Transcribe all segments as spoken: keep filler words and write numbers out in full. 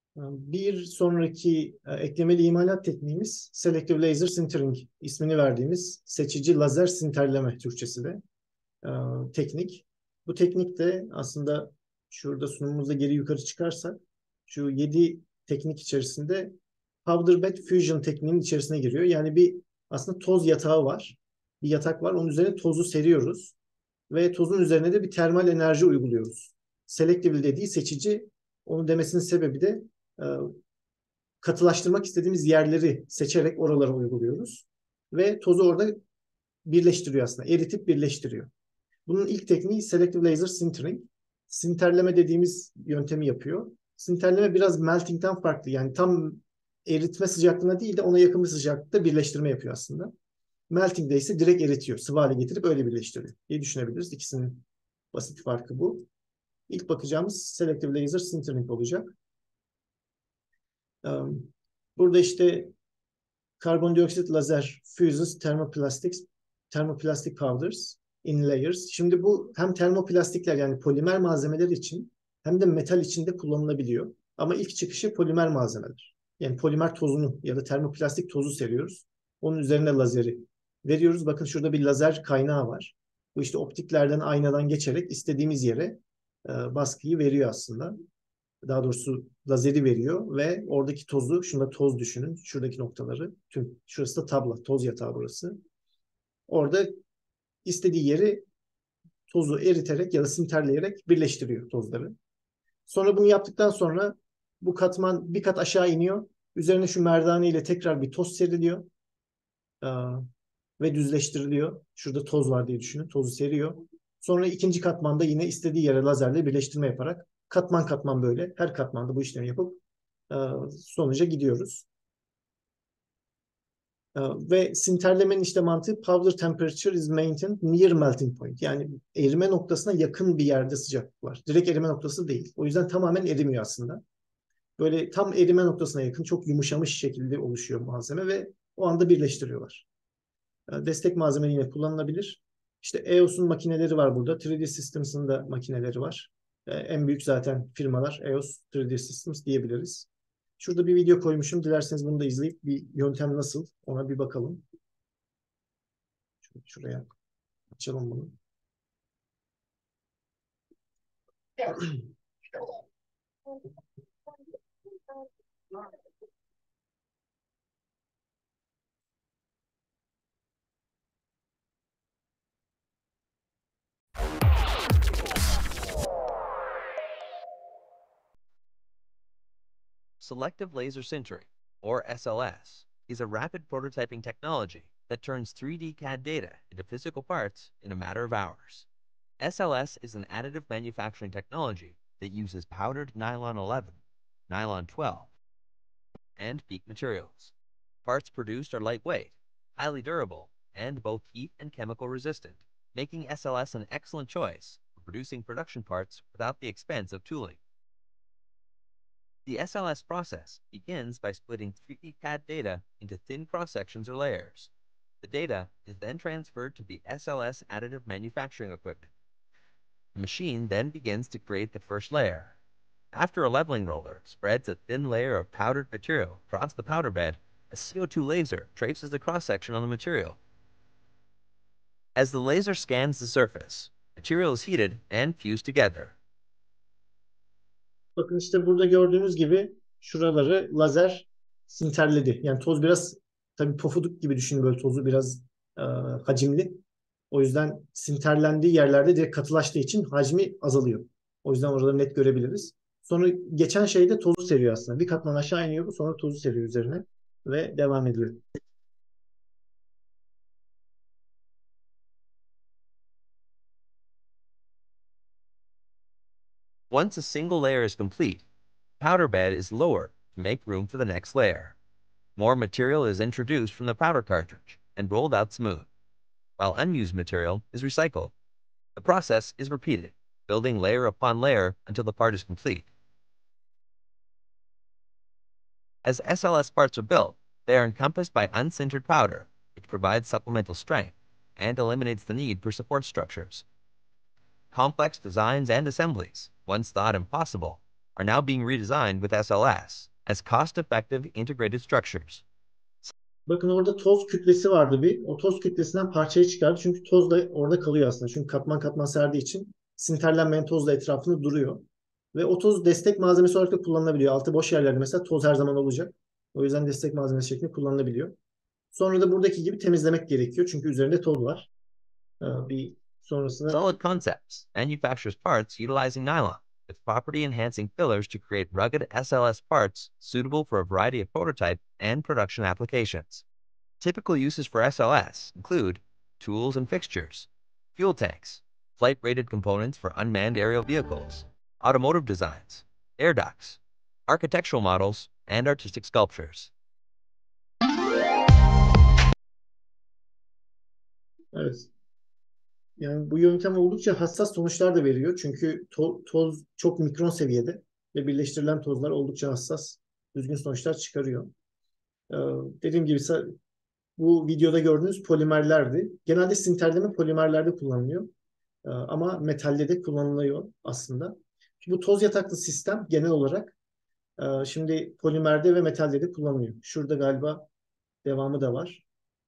Bir sonraki e, eklemeli imalat tekniğimiz Selective Laser Sintering ismini verdiğimiz seçici lazer sinterleme Türkçesi de e, teknik. Bu teknik de aslında şurada sunumumuzda geri yukarı çıkarsak şu yedi teknik içerisinde powder bed fusion tekniğinin içerisine giriyor. Yani bir aslında toz yatağı var. Bir yatak var. Onun üzerine tozu seriyoruz ve tozun üzerine de bir termal enerji uyguluyoruz. Selective dediği seçici, onu demesinin sebebi de e, katılaştırmak istediğimiz yerleri seçerek oralara uyguluyoruz. Ve tozu orada birleştiriyor aslında. Eritip birleştiriyor. Bunun ilk tekniği Selective Laser Sintering. Sinterleme dediğimiz yöntemi yapıyor. Sinterleme biraz melting'den farklı. Yani tam eritme sıcaklığına değil de ona yakın bir sıcaklıkta birleştirme yapıyor aslında. Melting'de ise direkt eritiyor. Sıvı hale getirip öyle birleştiriyor diye düşünebiliriz. İkisinin basit farkı bu. İlk bakacağımız Selective Laser Sintering olacak. Burada işte karbondioksit lazer fuses thermoplastics, thermoplastic powders in layers. Şimdi bu hem termoplastikler yani polimer malzemeler için hem de metal için de kullanılabiliyor. Ama ilk çıkışı polimer malzemeler. Yani polimer tozunu ya da termoplastik tozu seriyoruz. Onun üzerine lazeri veriyoruz. Bakın şurada bir lazer kaynağı var. Bu işte optiklerden, aynadan geçerek istediğimiz yere e, baskıyı veriyor aslında. Daha doğrusu lazeri veriyor ve oradaki tozu, şunda toz düşünün, şuradaki noktaları, tüm şurası da tabla, toz yatağı burası. Orada istediği yeri tozu eriterek ya da sinterleyerek birleştiriyor tozları. Sonra bunu yaptıktan sonra bu katman bir kat aşağı iniyor. Üzerine şu merdane ile tekrar bir toz seriliyor ve düzleştiriliyor. Şurada toz var diye düşünün. Tozu seriyor. Sonra ikinci katmanda yine istediği yere lazerle birleştirme yaparak katman katman böyle her katmanda bu işlemi yapıp sonuca gidiyoruz. Ve sinterlemenin işte mantığı powder temperature is maintained near melting point. Yani erime noktasına yakın bir yerde sıcaklık var. Direkt erime noktası değil. O yüzden tamamen erimiyor aslında. Böyle tam erime noktasına yakın çok yumuşamış şekilde oluşuyor malzeme ve o anda birleştiriyorlar. Destek malzeme yine kullanılabilir. İşte E O S'un makineleri var burada. üç D Systems'ın da makineleri var. En büyük zaten firmalar E O S, üç D Systems diyebiliriz. Şurada bir video koymuşum. Dilerseniz bunu da izleyip bir yöntem nasıl ona bir bakalım. Şuraya açalım bunu. Selective laser sintering, or S L S, is a rapid prototyping technology that turns three D C A D data into physical parts in a matter of hours. S L S is an additive manufacturing technology that uses powdered nylon eleven, nylon twelve, and PEEK materials. Parts produced are lightweight, highly durable, and both heat and chemical resistant, making S L S an excellent choice for producing production parts without the expense of tooling. The S L S process begins by splitting three D C A D data into thin cross-sections or layers. The data is then transferred to the S L S additive manufacturing equipment. The machine then begins to create the first layer. After a leveling roller spreads a thin layer of powdered material across the powder bed, a C O two laser traces the cross-section on the material. As the laser scans the surface, material is heated and fused together. Bakın işte burada gördüğünüz gibi şuraları lazer sinterledi. Yani toz biraz tabii pofuduk gibi düşünün, böyle tozu biraz e, hacimli. O yüzden sinterlendiği yerlerde direkt katılaştığı için hacmi azalıyor. O yüzden orada net görebiliriz. Sonra geçen şeyde tozu seriyor aslında. Bir katman aşağı iniyor bu, sonra tozu seriyor üzerine ve devam ediyor. Once a single layer is complete, the powder bed is lowered to make room for the next layer. More material is introduced from the powder cartridge and rolled out smooth, while unused material is recycled. The process is repeated, building layer upon layer until the part is complete. As S L S parts are built, they are encompassed by unsintered powder, which provides supplemental strength and eliminates the need for support structures. Complex designs and assemblies, once thought impossible, are now being redesigned with S L S as cost-effective integrated structures. Bakın orada toz kütlesi vardı bir. O toz kütlesinden parçayı çıkardı. Çünkü toz da orada kalıyor aslında. Çünkü katman katman serdiği için sinterlenmeyen toz da etrafında duruyor. Ve o toz destek malzemesi olarak da kullanılabiliyor. Altı boş yerlerde mesela toz her zaman olacak. O yüzden destek malzemesi şeklinde kullanılabiliyor. Sonra da buradaki gibi temizlemek gerekiyor. Çünkü üzerinde toz var. Ee, Bir sonrasında Solid Concepts manufactures parts utilizing nylon with property-enhancing fillers to create rugged S L S parts suitable for a variety of prototype and production applications. Typical uses for S L S include tools and fixtures, fuel tanks, flight-rated components for unmanned aerial vehicles, automotive designs, air ducts, architectural models, and artistic sculptures. evet. Yani bu yöntem oldukça hassas sonuçlar da veriyor. Çünkü to- toz çok mikron seviyede ve birleştirilen tozlar oldukça hassas, düzgün sonuçlar çıkarıyor. Ee, Dediğim gibi sa- bu videoda gördüğünüz polimerlerdi. Genelde sinterleme polimerlerde kullanılıyor. Ee, Ama metalde de kullanılıyor aslında. Bu toz yataklı sistem genel olarak e, şimdi polimerde ve metalde de kullanılıyor. Şurada galiba devamı da var.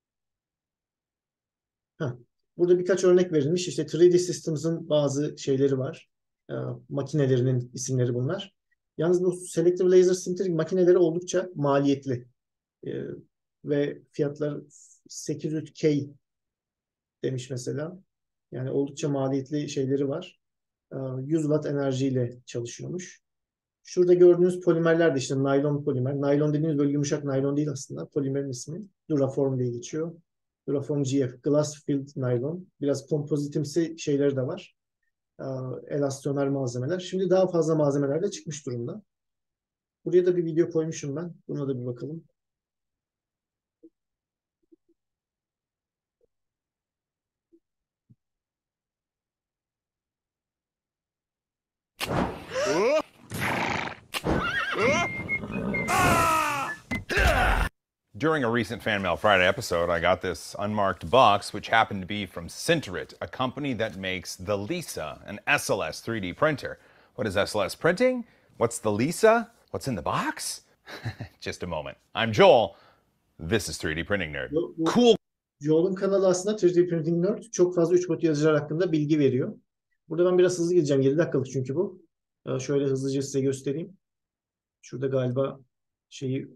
Heh. Burada birkaç örnek verilmiş. İşte üç D Systems'ın bazı şeyleri var. Ee, Makinelerinin isimleri bunlar. Yalnız bu Selective Laser Sintering makineleri oldukça maliyetli. Ee, Ve fiyatlar sekiz yüz K demiş mesela. Yani oldukça maliyetli şeyleri var. Ee, yüz watt enerjiyle çalışıyormuş. Şurada gördüğünüz polimerler de işte naylon polimer. Naylon dediğimiz böyle yumuşak naylon değil aslında. Polimerin ismi. Duraform diye geçiyor. Duraform G F. Glass Filled Nylon. Biraz kompozitimsi şeyleri de var. Ee, Elastomер malzemeler. Şimdi daha fazla malzemeler de çıkmış durumda. Buraya da bir video koymuşum ben. Buna da bir bakalım. During a recent Fan Mail Friday episode, I got this unmarked box, which happened to be from Sinterit, a company that makes the Lisa, an S L S three D printer. What is S L S printing? What's the Lisa? What's in the box? Just a moment. I'm Joel. This is three D Printing Nerd. Bu, bu Cool. Joel'un kanalı aslında üç D Printing Nerd. Çok fazla üç boyutlu yazıcılar hakkında bilgi veriyor. Burada ben biraz hızlı gideceğim. yedi dakikalık çünkü bu. Ee, Şöyle hızlıca size göstereyim. Şurada galiba şeyi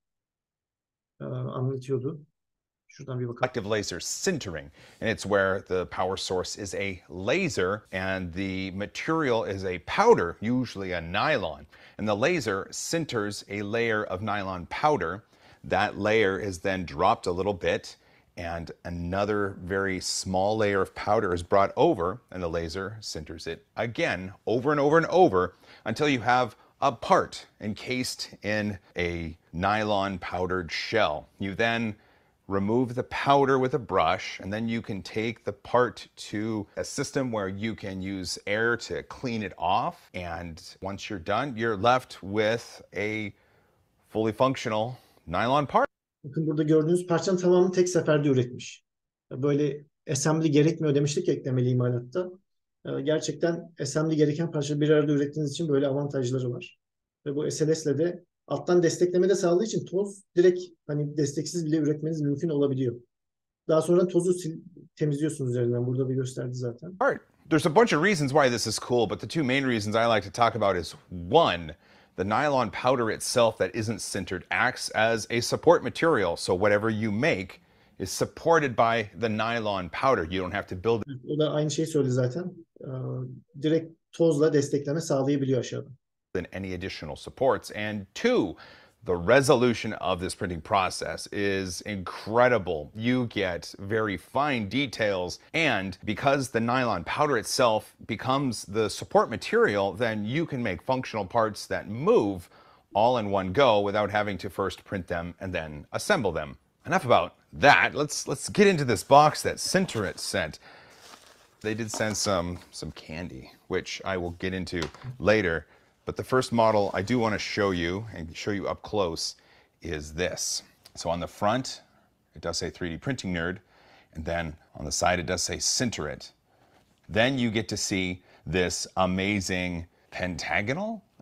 e, anlatıyordu. Şuradan bir bakalım. Active laser sintering, and it's where the power source is a laser and the material is a powder, usually a nylon. And the laser sinters a layer of nylon powder. That layer is then dropped a little bit, and another very small layer of powder is brought over, and the laser sinters it again over and over and over until you have a part encased in a nylon powdered shell. You then remove the powder with a brush, and then you can take the part to a system where you can use air to clean it off. And once you're done, you're left with a fully functional nylon part. Bakın burada gördüğünüz parçanın tamamını tek seferde üretmiş. Böyle assembly gerekmiyor demiştik eklemeli imalatta. Ee, Gerçekten assembly gereken parçayı bir arada ürettiğiniz için böyle avantajları var. Ve bu S L S ile de alttan destekleme de sağladığı için toz direkt hani desteksiz bile üretmeniz mümkün olabiliyor. Daha sonra tozu sil- temizliyorsunuz üzerinden. Burada bir gösterdi zaten. Art. There's a bunch of reasons why this is cool, but the two main reasons I like to talk about is one, the nylon powder itself that isn't sintered acts as a support material. So whatever you make is supported by the nylon powder. You don't have to build O da aynı şeyi söyledi zaten. Ee, Direkt tozla destekleme sağlayabiliyor aşağıda. in any additional supports. And two, the resolution of this printing process is incredible. You get very fine details, and because the nylon powder itself becomes the support material, then you can make functional parts that move all in one go without having to first print them and then assemble them. Enough about that. Let's let's get into this box that Sinterit sent. They did send some some candy, which I will get into later. But the first model I do want to show you and show you up close is this. So on the front, it does say three D Printing Nerd, and then on the side it does say Sinterit. Then you get to see this amazing pentagonal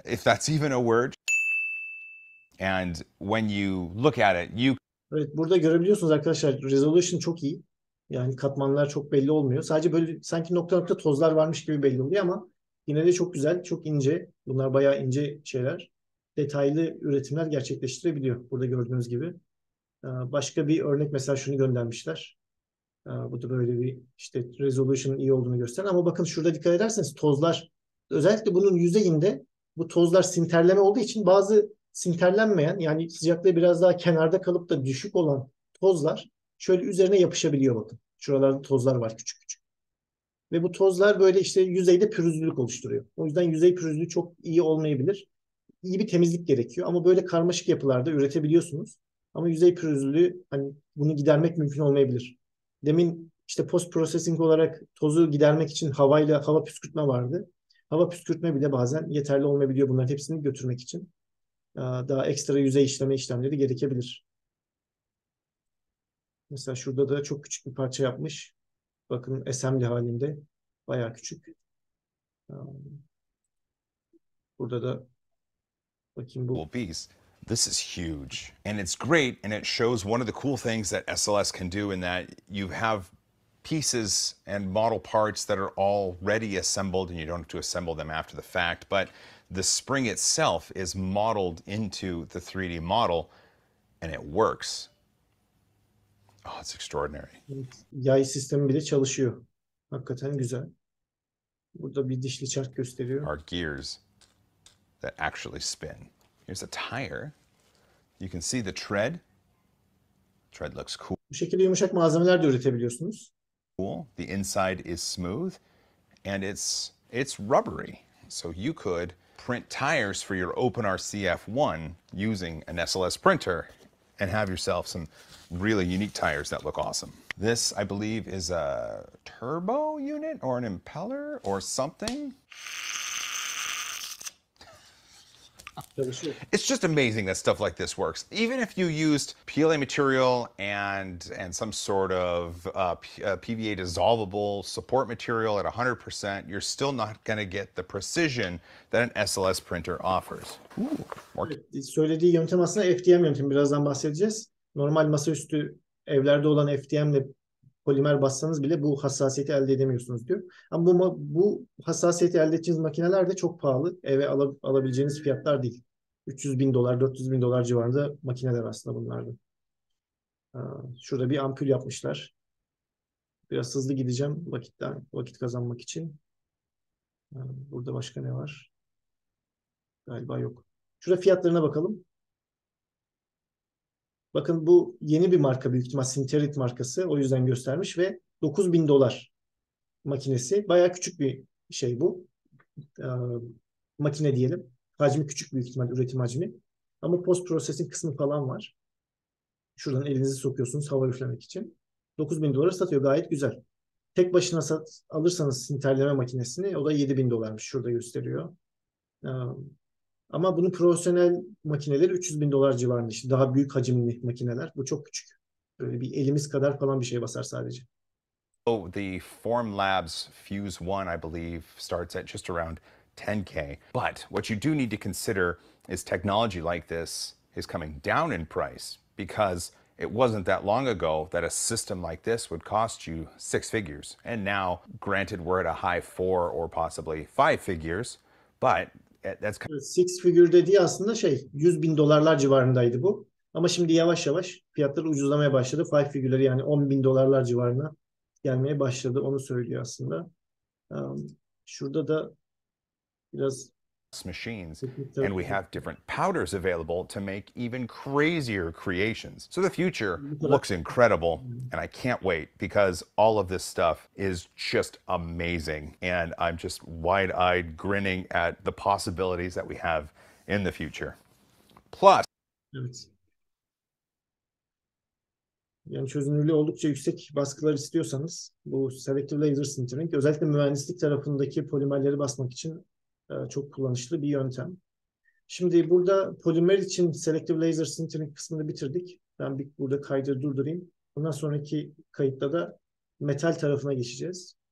if that's even a word. And when you look at it, you Evet, burada görebiliyorsunuz arkadaşlar, resolution çok iyi. Yani katmanlar çok belli olmuyor. Sadece böyle sanki nokta nokta tozlar varmış gibi belli oluyor ama yine de çok güzel, çok ince. Bunlar bayağı ince şeyler. Detaylı üretimler gerçekleştirebiliyor burada gördüğünüz gibi. Ee, Başka bir örnek mesela şunu göndermişler. Ee, Bu da böyle bir işte resolution'ın iyi olduğunu gösteren ama bakın şurada dikkat ederseniz tozlar, özellikle bunun yüzeyinde bu tozlar sinterleme olduğu için bazı sinterlenmeyen, yani sıcaklığı biraz daha kenarda kalıp da düşük olan tozlar şöyle üzerine yapışabiliyor bakın. Şuralarda tozlar var küçük küçük. Ve bu tozlar böyle işte yüzeyde pürüzlülük oluşturuyor. O yüzden yüzey pürüzlüğü çok iyi olmayabilir. İyi bir temizlik gerekiyor ama böyle karmaşık yapılarda üretebiliyorsunuz. Ama yüzey pürüzlülüğü, hani bunu gidermek mümkün olmayabilir. Demin işte post processing olarak tozu gidermek için havayla hava püskürtme vardı. Hava püskürtme bile bazen yeterli olmayabiliyor bunların hepsini götürmek için. Daha ekstra yüzey işleme işlemleri gerekebilir. Mesela şurada da çok küçük bir parça yapmış. Bakın assembly halinde. Bayağı küçük. Burada da bakayım bu. piece. This is huge. And it's great, and it shows one of the cool things that S L S can do in that you have pieces and model parts that are already assembled and you don't have to assemble them after the fact, but the spring itself is modeled into the three D model and it works. Oh, it's extraordinary. Yay sistemi bile çalışıyor. Hakikaten güzel. Burada bir dişli çark gösteriyor. Are gears that actually spin. Here's a tire. You can see the tread. Tread looks cool. Bu şekilde yumuşak malzemeler de üretebiliyorsunuz. Cool. The inside is smooth and it's it's rubbery. So you could print tires for your OpenRC F one using an S L S printer and have yourself some really unique tires that look awesome. This, I believe, is a turbo unit or an impeller or something. It's just amazing that stuff like this works. Even if you used P L A material and and some sort of uh, P, uh, P V A dissolvable support material at one hundred percent, you're still not going to get the precision that an S L S printer offers. Ooh, evet, söylediği yöntem aslında F D M yöntemi. Birazdan bahsedeceğiz. Normal masaüstü evlerde olan F D M ile polimer bassanız bile bu hassasiyeti elde edemiyorsunuz diyor. Ama bu, bu hassasiyeti elde edeceğiniz makineler de çok pahalı. Eve al, alabileceğiniz fiyatlar değil. üç yüz bin dolar, dört yüz bin dolar civarında makineler aslında bunlarda. Şurada bir ampul yapmışlar. Biraz hızlı gideceğim vakitten, vakit kazanmak için. Burada başka ne var? Galiba yok. Şurada fiyatlarına bakalım. Bakın bu yeni bir marka, büyük ihtimal Sinterit markası. O yüzden göstermiş ve dokuz bin dolar makinesi. Bayağı küçük bir şey bu. Ee, makine diyelim. Hacmi küçük, büyük ihtimal üretim hacmi. Ama post processing kısmı falan var. Şuradan elinizi sokuyorsunuz hava üflemek için. dokuz bin dolara satıyor. Gayet güzel. Tek başına sat, alırsanız sinterleme makinesini o da yedi bin dolarmış. Şurada gösteriyor. Ee, Ama bunun profesyonel makineleri üç yüz bin dolar civarında. İşte daha büyük hacimli makineler. Bu çok küçük. Böyle bir elimiz kadar falan bir şey basar sadece. So the Formlabs Fuse One, I believe, starts at just around ten K. But what you do need to consider is technology like this is coming down in price because it wasn't that long ago that a system like this would cost you six figures. And now, granted, we're at a high four or possibly five figures, but that's kind of... Six figure dediği aslında şey, yüz bin dolarlar civarındaydı bu. Ama şimdi yavaş yavaş fiyatları ucuzlamaya başladı. Five figure'ları yani on bin dolarlar civarına gelmeye başladı. Onu söylüyor aslında. Şurada da biraz machines, and we have different powders available to make even crazier creations. So the future looks incredible, and I can't wait because all of this stuff is just amazing, and I'm just wide-eyed grinning at the possibilities that we have in the future. Plus, evet. Yani çözünürlüğü oldukça yüksek baskılar istiyorsanız bu Selective Laser Sintering özellikle mühendislik tarafındaki polimerleri basmak için çok kullanışlı bir yöntem. Şimdi burada polimer için Selective Laser Sintering kısmını bitirdik. Ben bir burada kaydı durdurayım. Bundan sonraki kayıtta da metal tarafına geçeceğiz.